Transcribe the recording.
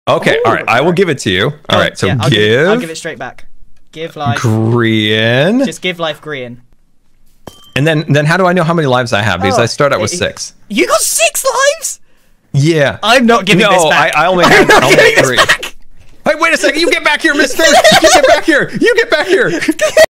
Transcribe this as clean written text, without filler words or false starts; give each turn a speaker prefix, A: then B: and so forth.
A: Okay, all right. I will give it to you. All right, so
B: yeah, I'll
A: give
B: it straight back. Give life.
A: Grian.
B: Just give life Grian.
A: And then how do I know how many lives I have? Because I start out with 6.
B: You got 6 lives?
A: Yeah.
B: I'm not giving this back.
A: I only had 3. Hey, wait a second. You get back here, mister. You get back here. You get back here.